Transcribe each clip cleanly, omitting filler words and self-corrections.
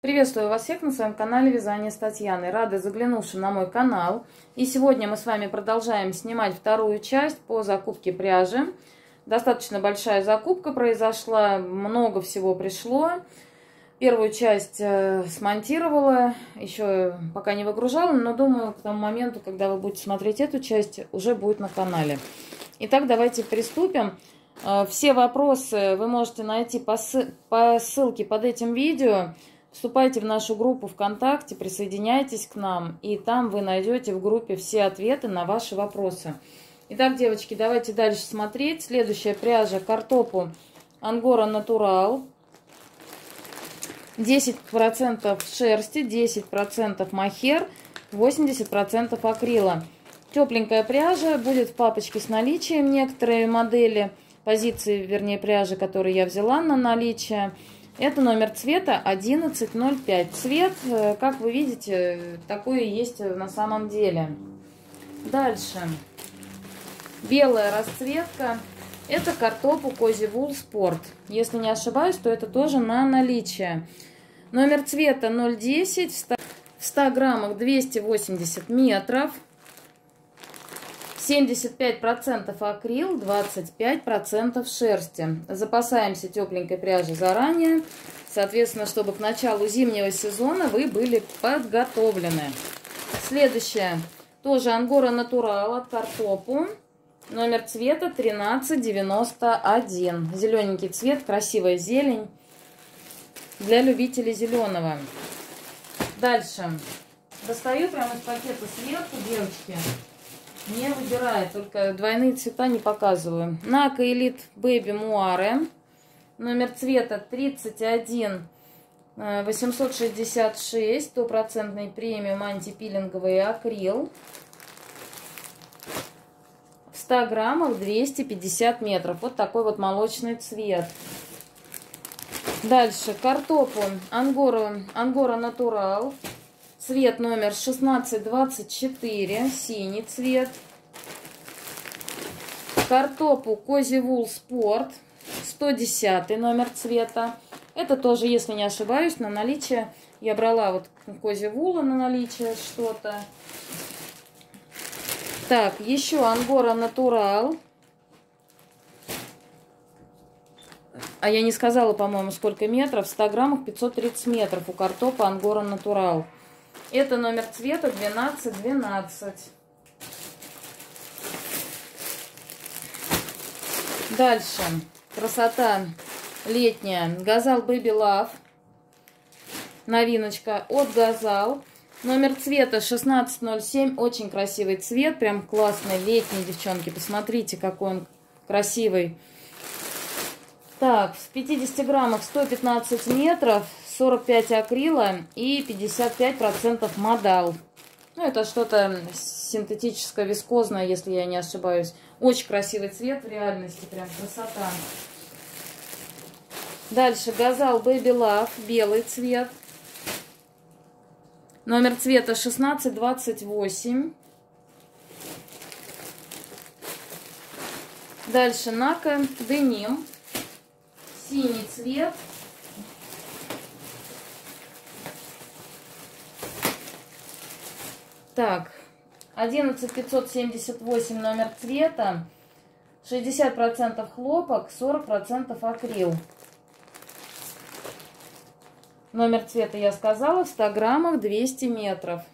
Приветствую вас всех на своем канале Вязание с Татьяной. Рада заглянувшим на мой канал. И сегодня мы с вами продолжаем снимать вторую часть по закупке пряжи. Достаточно большая закупка произошла, много всего пришло. Первую часть смонтировала, еще пока не выгружала, но думаю, к тому моменту, когда вы будете смотреть эту часть, уже будет на канале. Итак, давайте приступим. Все вопросы вы можете найти по ссылке под этим видео. Вступайте в нашу группу ВКонтакте, присоединяйтесь к нам, и там вы найдете в группе все ответы на ваши вопросы. Итак, девочки, давайте дальше смотреть. Следующая пряжа Картопу Ангора Натурал. 10% шерсти, 10% мохер, 80% акрила. Тепленькая пряжа, будет в папочке с наличием некоторые модели, позиции, вернее, пряжи, которые я взяла на наличие. Это номер цвета 1105. Цвет, как вы видите, такой и есть на самом деле. Дальше. Белая расцветка. Это Картопу Cozy Wool Sport. Если не ошибаюсь, то это тоже на наличие. Номер цвета 010. В 100 граммах 280 метров. 75% акрил, 25% шерсти. Запасаемся тепленькой пряжей заранее. Соответственно, чтобы к началу зимнего сезона вы были подготовлены. Следующая. Тоже Ангора Натурал от Картопу. Номер цвета 1391. Зелененький цвет, красивая зелень. Для любителей зеленого. Дальше. Достаю прямо из пакета сверху, девочки. Не выбираю, только двойные цвета не показываю. Нака Elite Baby Moire. Номер цвета 31 866. Стопроцентный премиум антипилинговый акрил. В 100 граммах 250 метров. Вот такой вот молочный цвет. Дальше Картопу Ангора Натурал. Цвет номер 1624, синий цвет. Картопу Cozy Wool Sport, 110 номер цвета. Это тоже, если не ошибаюсь, на наличие. Я брала вот Cozy Wool на наличие что-то. Так, еще Ангора Натурал. А я не сказала, по-моему, сколько метров. В 100 граммах 530 метров у Картопа Ангора Натурал. Это номер цвета 1212. Дальше. Красота летняя. Газал Baby Love. Новиночка от Газал. Номер цвета 1607. Очень красивый цвет. Прям классный, летний, девчонки. Посмотрите, какой он красивый. Так, в 50 граммах 115 метров. 45 акрила и 55% модал. Ну, это что-то синтетическое, вискозное, если я не ошибаюсь. Очень красивый цвет в реальности, прям красота. Дальше Газал Baby Love, белый цвет. Номер цвета 1628. Дальше Нака Деним, синий цвет. Так, 11578 номер цвета, 60% хлопок, 40% акрил. Номер цвета я сказала, в 100 граммах 200 метров.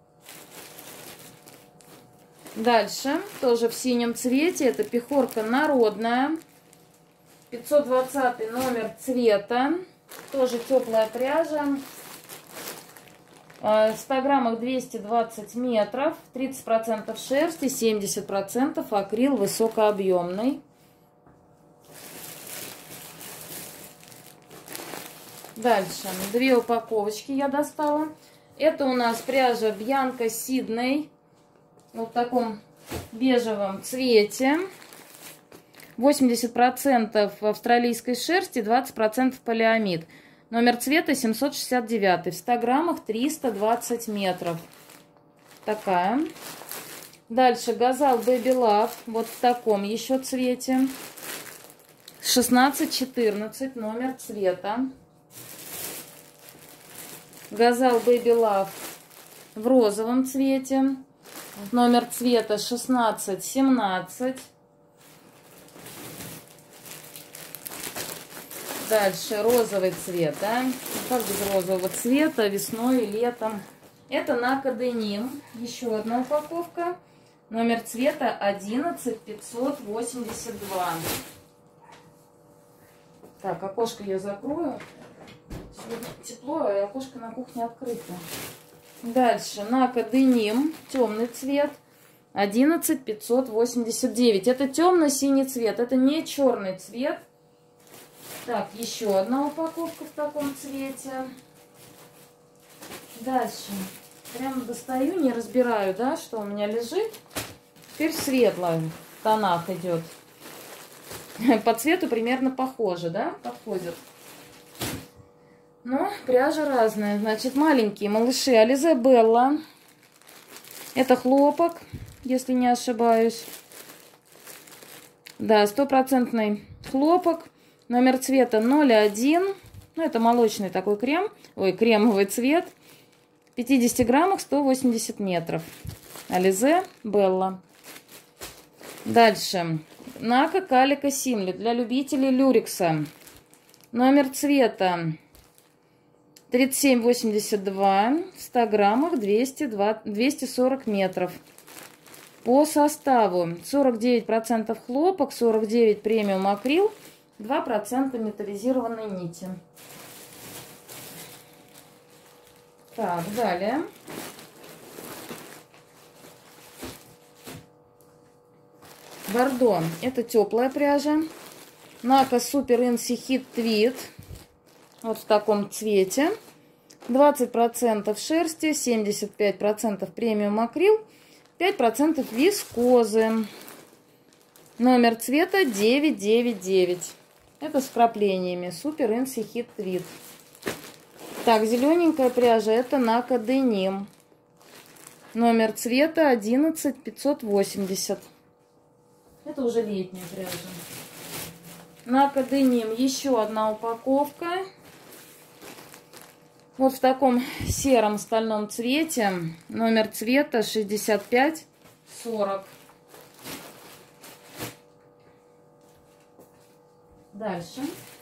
Дальше, тоже в синем цвете, это пехорка народная, 520 номер цвета, тоже теплая пряжа. В 100 граммах 220 метров, 30% шерсти, 70% акрил высокообъемный. Дальше, две упаковочки я достала. Это у нас пряжа Бьянка Сидней, вот в таком бежевом цвете. 80% австралийской шерсти, 20% полиамид. Номер цвета 769. В 100 граммах 320 метров. Такая. Дальше Газал Baby Love. Вот в таком еще цвете. 1614 номер цвета. Газал Baby Love в розовом цвете. Номер цвета 1617. Дальше розовый цвет, да? Как без розового цвета весной и летом. Это Нака Деним. Еще одна упаковка. Номер цвета 11582. Так, окошко я закрою. Сегодня тепло, и окошко на кухне открыто. Дальше Нака Деним. Темный цвет. 11589. Это темно-синий цвет. Это не черный цвет. Так, еще одна упаковка в таком цвете. Дальше. Прямо достаю, не разбираю, да, что у меня лежит. Теперь светлая в тонах идет. По цвету примерно похоже, да, подходит. Но пряжа разная. Значит, маленькие малыши Alize Bella. Это хлопок, если не ошибаюсь. Да, 100% хлопок. Номер цвета 01. Ну, это молочный такой крем. Ой, кремовый цвет. В 50 граммах 180 метров. Alize Bella. Дальше. Нака Калика Симли для любителей люрекса. Номер цвета 3782. В 100 граммах 240 метров. По составу 49% хлопок, 49% премиум акрил, 2% металлизированной нити. Так, далее. Бордо. Это теплая пряжа. Нака Super Insi Hit Tweed. Вот в таком цвете. 20% шерсти, 75% премиум акрил, 5% вискозы. Номер цвета 999. Это с вкраплениями. Super Insi Hit Tweed. Так, зелененькая пряжа. Это Нака Деним. Номер цвета 11580. Это уже летняя пряжа. Нака Деним. Еще одна упаковка. Вот в таком сером стальном цвете. Номер цвета 6540. Дальше.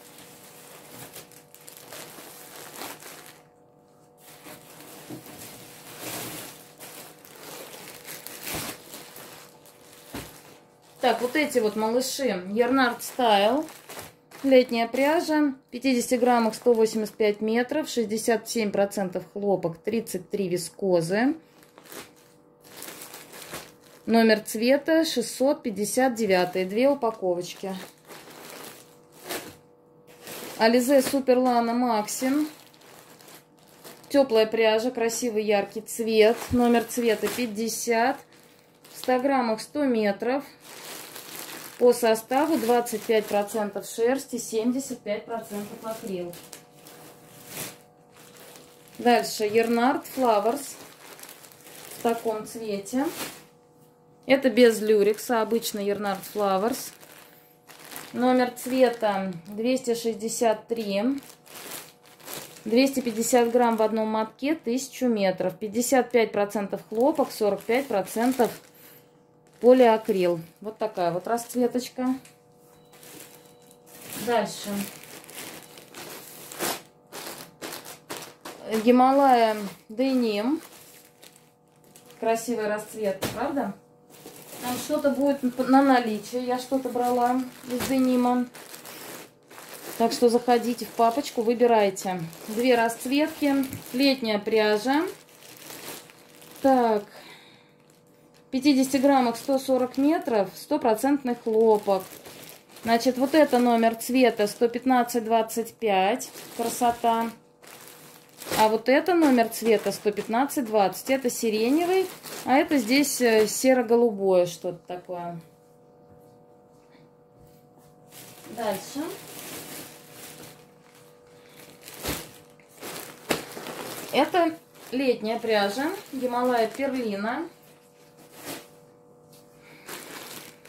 Так, вот эти вот малыши Yarnard Style. Летняя пряжа. В 50 граммах 185 метров. 67% хлопок, 33 вискозы. Номер цвета 659. Две упаковочки. Alize Super Lana Maxim. Теплая пряжа, красивый яркий цвет. Номер цвета 50. В 100 граммах 100 метров. По составу 25% шерсти, 75% акрил. Дальше Yarnard Flowers в таком цвете. Это без люрекса, обычный Yarnard Flowers. Номер цвета 263. 250 грамм в одном мотке, 1000 метров. 55% хлопок, 45% полиакрил. Вот такая вот расцветочка. Дальше. Гималая Деним. Красивая расцветка, правда? Там что-то будет на наличие. Я что-то брала из денима. Так что заходите в папочку, выбирайте. Две расцветки. Летняя пряжа. Так. В 50 граммах 140 метров. 100% хлопок. Значит, вот это номер цвета 115-25. Красота. А вот это номер цвета 115-20. Это сиреневый. А это здесь серо-голубое что-то такое. Дальше. Это летняя пряжа. Гималая Перлина.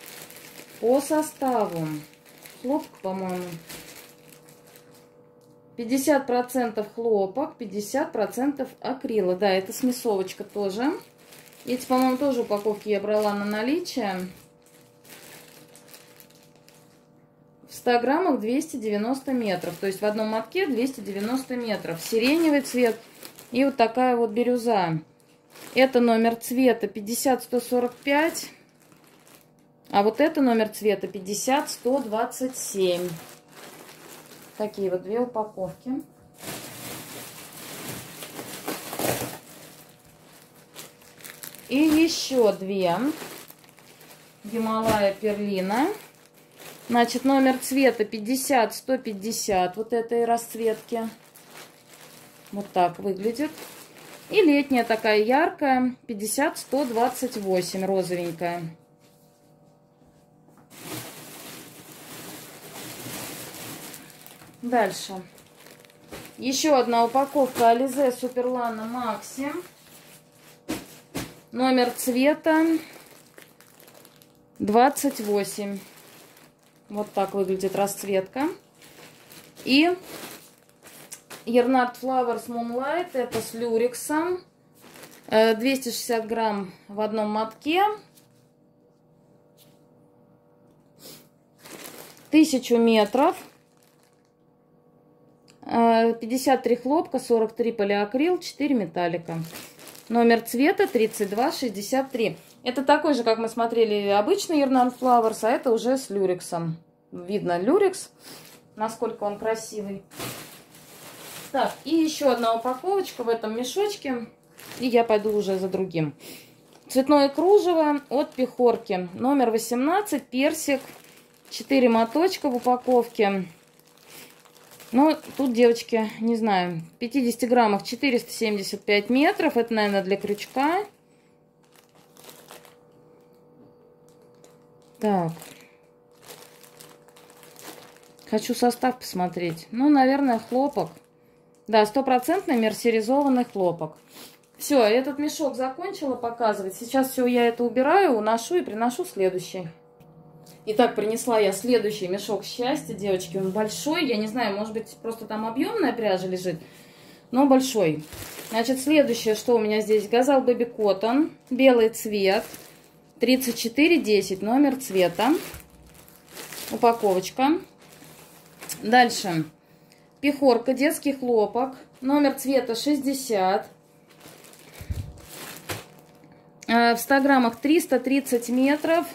По составу. Хлопок, по-моему. 50% хлопок, 50% акрила. Да, это смесовочка тоже. Эти, по-моему, тоже упаковки я брала на наличие. В 100 граммах 290 метров. То есть в одном мотке 290 метров. Сиреневый цвет и вот такая вот бирюза. Это номер цвета 50-145. А вот это номер цвета 50-127. Такие вот две упаковки. И еще две. Гималая перлина. Значит, номер цвета 50-150. Вот этой расцветки. Вот так выглядит. И летняя такая яркая 50-128. Розовенькая. Дальше. Еще одна упаковка Alize Superlana Maxi. Номер цвета 28. Вот так выглядит расцветка. И Ernard Flowers Moonlight. Это с люрексом. 260 грамм в одном мотке. 1000 метров. 53 хлопка, 43 полиакрил, 4 металлика. Номер цвета 3263. Это такой же, как мы смотрели, обычный Ernard Flowers, а это уже с люрексом. Видно люрекс, насколько он красивый. Так, и еще одна упаковочка в этом мешочке. И я пойду уже за другим. Цветное кружево от Пехорки. Номер 18, персик. 4 моточка в упаковке. Ну, тут, девочки, не знаю, в 50 граммах 475 метров. Это, наверное, для крючка. Так. Хочу состав посмотреть. Ну, наверное, хлопок. Да, 100% мерсеризованный хлопок. Все, этот мешок закончила показывать. Сейчас все я это убираю, уношу и приношу следующий. Итак, принесла я следующий мешок счастья, девочки. Он большой, я не знаю, может быть, просто там объемная пряжа лежит, но большой. Значит, следующее, что у меня здесь, Газал Бэби Коттон, белый цвет, 3410, номер цвета, упаковочка. Дальше, Пехорка, детский хлопок, номер цвета 60, в 100 граммах 330 метров.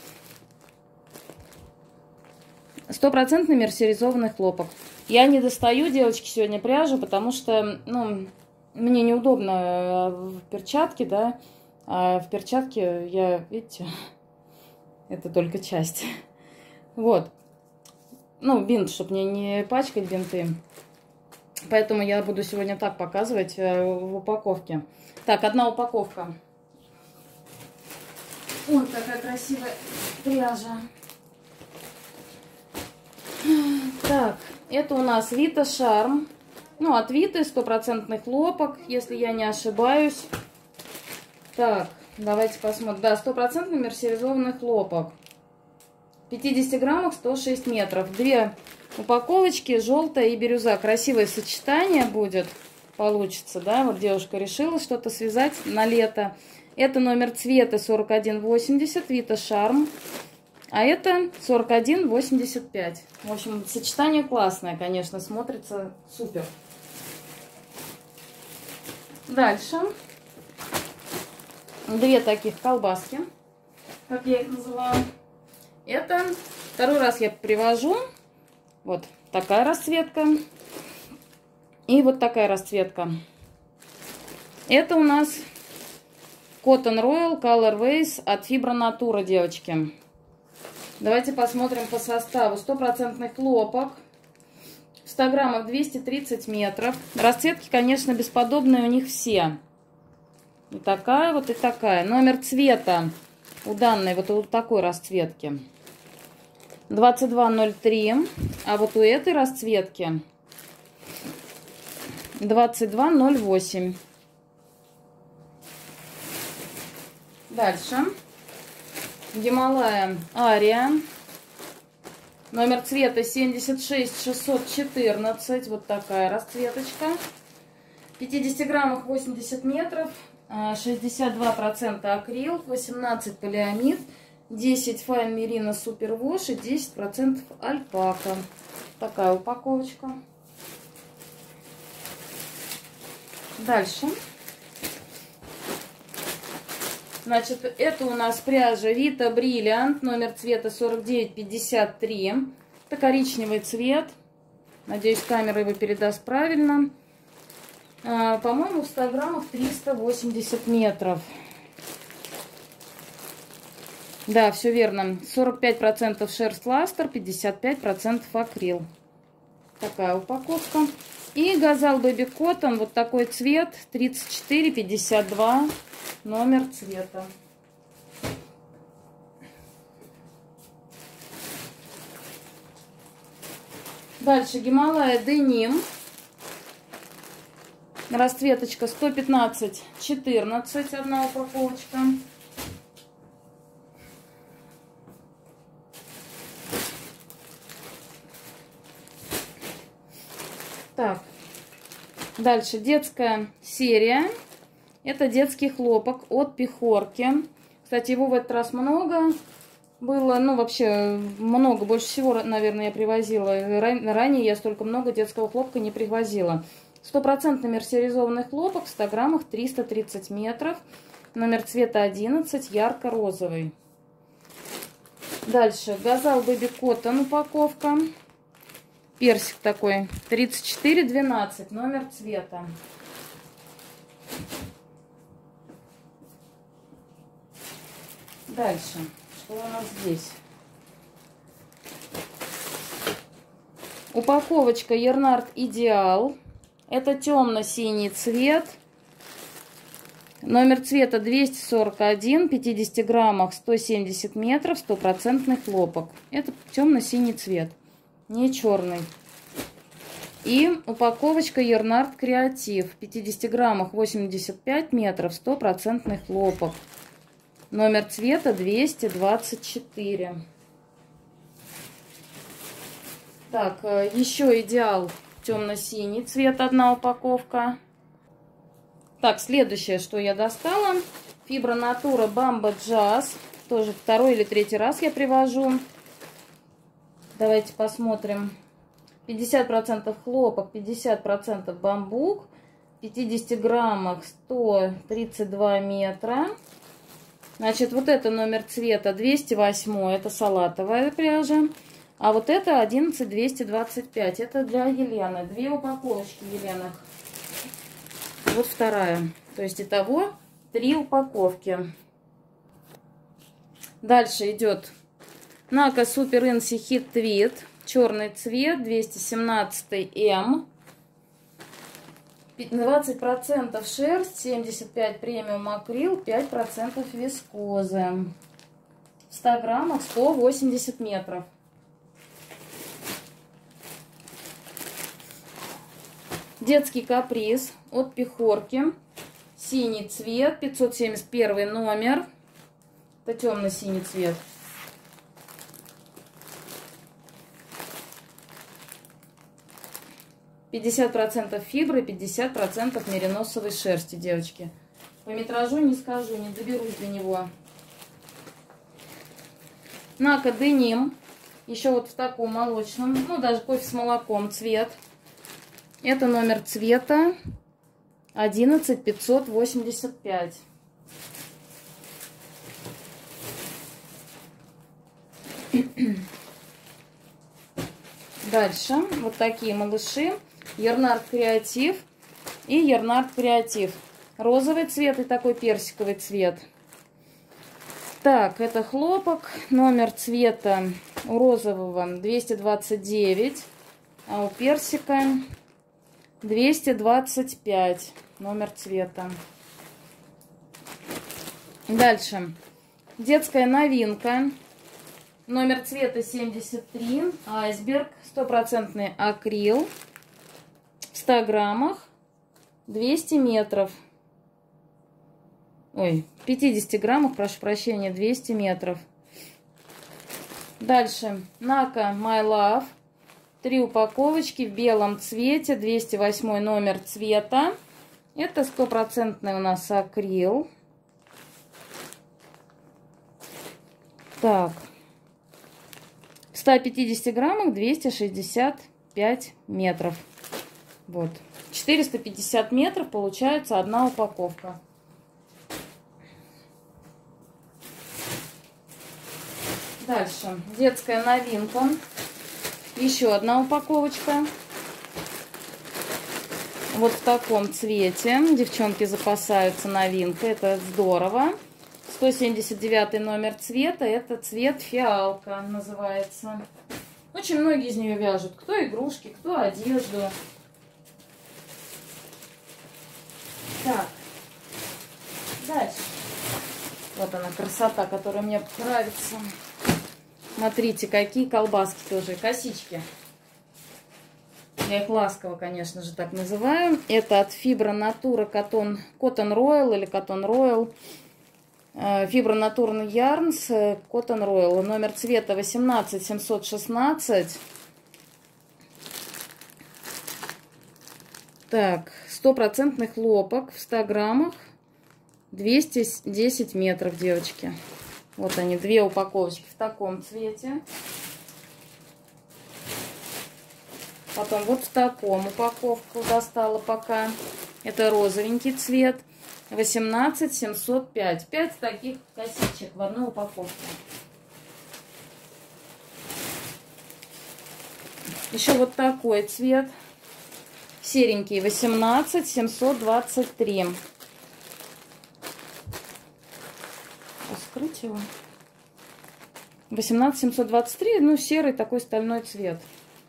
100% мерсеризованный хлопок. Я не достаю, девочки, сегодня пряжу, потому что, ну, мне неудобно в перчатке, да. А в перчатке я, видите, это только часть. Вот. Ну, бинт, чтобы мне не пачкать бинты. Поэтому я буду сегодня так показывать в упаковке. Так, одна упаковка. Ой, какая красивая пряжа. Так, это у нас Vita Charm. Ну, от Vita, 100% хлопок, если я не ошибаюсь. Так, давайте посмотрим. Да, 100% мерсеризованный хлопок. В 50 граммах 106 метров. Две упаковочки, желтая и бирюза. Красивое сочетание будет, получится, да. Вот девушка решила что-то связать на лето. Это номер цвета 4180, Vita Charm. А это 41,85. В общем, сочетание классное, конечно, смотрится супер. Дальше. Две таких колбаски, как я их называю. Это второй раз я привожу. Вот такая расцветка. И вот такая расцветка. Это у нас Cotton Royal Colorways от Fibra Natura, девочки. Давайте посмотрим по составу. 100% хлопок. В 100 граммах 230 метров. Расцветки, конечно, бесподобные у них все. И такая вот, и такая. Номер цвета у данной вот такой расцветки 2203. А вот у этой расцветки 2208. Дальше. Гималая Ария. Номер цвета 76614. Вот такая расцветочка. В 50 граммах 80 метров. 62% акрил, 18 полиамид, 10 файн мерино супервош и 10% альпака. Такая упаковочка. Дальше. Значит, это у нас пряжа Vita Brilliant, номер цвета 4953. Это коричневый цвет. Надеюсь, камера его передаст правильно. По-моему, в 100 граммах 380 метров. Да, все верно. 45% шерсть ластер, 55% акрил. Такая упаковка. И Газал Baby Cotton, вот такой цвет, 3452, номер цвета. Дальше Гималая Деним. Расцветочка 115-14, одна упаковочка. Так, дальше детская серия. Это детский хлопок от Пихорки. Кстати, его в этот раз много было, ну вообще много, больше всего, наверное, я привозила. Ранее я столько много детского хлопка не привозила. 100% мерсеризованный хлопок, в 100 граммах 330 метров. Номер цвета 11, ярко-розовый. Дальше Газал Baby Cotton упаковка. Персик такой, 3412, номер цвета. Дальше, что у нас здесь? Упаковочка Ернард Идеал. Это темно-синий цвет. Номер цвета 241, 50 граммах 170 метров, 100% хлопок. Это темно-синий цвет, не черный. И упаковочка Ернард Креатив. В 50 граммах 85 метров, 100% хлопок. Номер цвета 224. Так, еще Идеал темно-синий цвет, одна упаковка. Так, следующее, что я достала. Фибра Натура Бамба Джаз. Тоже второй или третий раз я привожу. Давайте посмотрим. 50% хлопок, 50% бамбук. В 50 граммах 132 метра. Значит, вот это номер цвета 208. Это салатовая пряжа. А вот это 11225. Это для Елены. Две упаковочки, Елена. Вот вторая. То есть итого 3 упаковки. Дальше идет Нака Супер Инси Хит Твит. Черный цвет, 217 М. 20% шерсть, 75 премиум акрил, 5% вискозы. В 100 граммах 180 метров. Детский каприз от Пихорки. Синий цвет, 571 номер. Это темно-синий цвет. %50 фибры, 50% мериносовой шерсти, девочки. По метражу не скажу, не доберусь до него. Нака Деним. Еще вот в таком молочном, ну даже кофе с молоком цвет. Это номер цвета 11585. Дальше вот такие малыши. Ернард Креатив и Ернард Креатив. Розовый цвет и такой персиковый цвет. Так, это хлопок. Номер цвета у розового 229, а у персика 225. Номер цвета. Дальше. Детская новинка. Номер цвета 73. Айсберг. 100% акрил. В 100 граммах 200 метров. Ой, в 50 граммах, прошу прощения, 200 метров. Дальше Нака My Love. 3 упаковочки в белом цвете. 208 номер цвета. Это стопроцентный у нас акрил. Так. В 150 граммах 265 метров. Вот. 450 метров получается одна упаковка. Дальше. Детская новинка. Еще одна упаковочка. Вот в таком цвете. Девчонки запасаются новинкой. Это здорово. 179 номер цвета. Это цвет фиалка называется. Очень многие из нее вяжут. Кто игрушки, кто одежду. Так. Дальше. Вот она красота, которая мне нравится. Смотрите, какие колбаски тоже. Косички. Я их ласково, конечно же, так называю. Это от Fibra Natura Cotton Royal или Cotton Royal. Fibra Natura Yarns Cotton Royal. Номер цвета 18716. Так, стопроцентный хлопок в 100 граммах. 210 метров, девочки. Вот они, 2 упаковочки в таком цвете. Потом вот в таком упаковку достала пока. Это розовенький цвет. 18705. 5 таких косичек в одной упаковке. Еще вот такой цвет. Серенький. 18723. Раскрыть его. 18723. Ну, серый такой стальной цвет.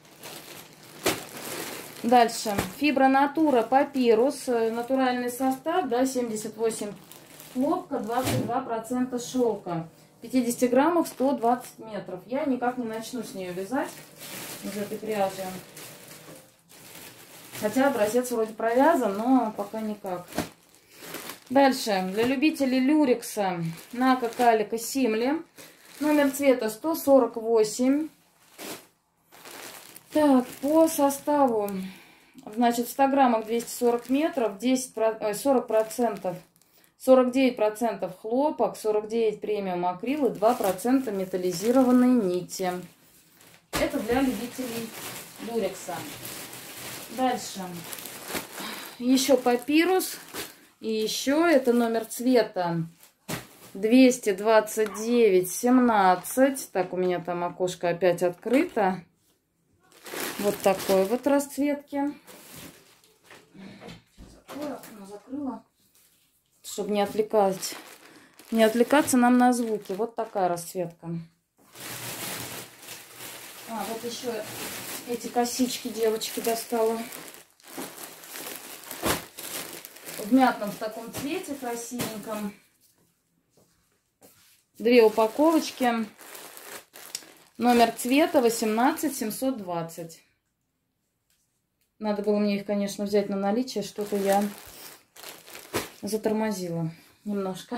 Дальше. Fibra Natura Papyrus. Натуральный состав, да, 78 хлопка, 22% шелка. 50 граммов, 120 метров. Я никак не начну с нее вязать из этой пряжи. Хотя образец вроде провязан, но пока никак. Дальше. Для любителей люрекса. Нака Калика Симли. Номер цвета 148. Так, по составу. Значит, в 100 граммах 240 метров, 40%, 49% хлопок, 49% премиум акрил и 2% металлизированной нити. Это для любителей люрекса. Дальше. Еще папирус. И еще это номер цвета 229-17. Так, у меня там окошко опять открыто. Вот такой вот расцветки. Закрыла, чтобы не отвлекаться нам на звуки. Вот такая расцветка. Вот еще эти косички девочки достала. В мятном в таком цвете красивеньком. 2 упаковочки. Номер цвета 18720. Надо было мне их, конечно, взять на наличие. Что-то я затормозила немножко.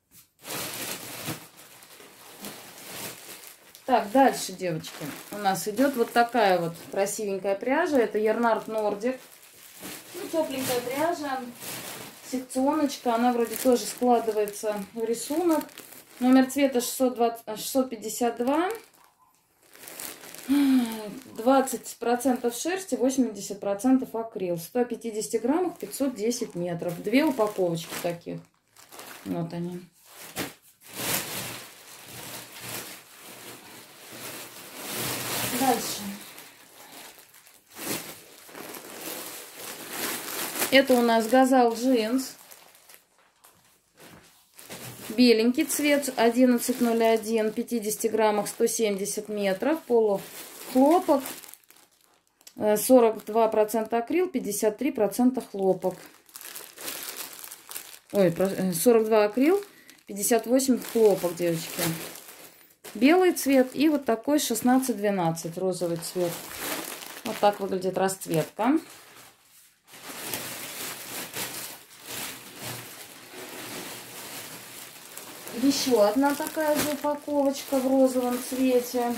Так, дальше, девочки. У нас идет вот такая вот красивенькая пряжа. Это Yarnart Nordic. Ну, тепленькая пряжа. Секционочка. Она вроде тоже складывается в рисунок. Номер цвета 652. 20% шерсти, 80% акрил. 150 граммов, 510 метров. 2 упаковочки таких. Вот они. Дальше. Это у нас Газал джинс. Беленький цвет 1101, 50 граммах, 170 метров, полухлопок, 42% акрил, 53% хлопок. Ой, 42 акрил, 58 хлопок, девочки. Белый цвет и вот такой 16-12, розовый цвет. Вот так выглядит расцветка. Еще одна такая же упаковочка в розовом цвете.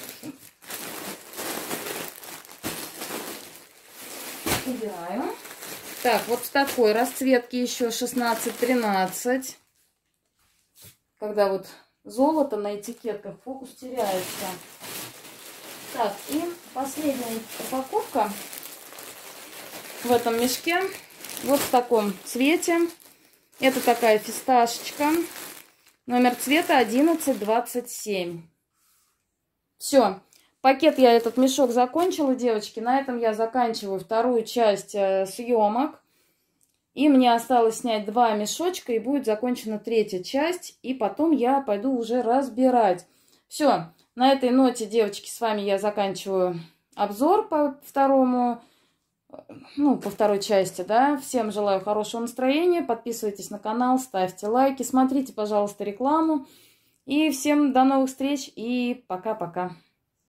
Убираем. Так, вот в такой расцветке еще 16-13. Когда вот золото на этикетках, фокус теряется. Так, и последняя упаковка в этом мешке. Вот в таком цвете. Это такая фисташечка. Номер цвета 1127. Все. Пакет я этот мешок закончила, девочки. На этом я заканчиваю вторую часть съемок. И мне осталось снять 2 мешочка, и будет закончена третья часть. И потом я пойду уже разбирать. Все. На этой ноте, девочки, с вами я заканчиваю обзор по второй части, да. Всем желаю хорошего настроения. Подписывайтесь на канал, ставьте лайки, смотрите, пожалуйста, рекламу. И всем до новых встреч и пока-пока.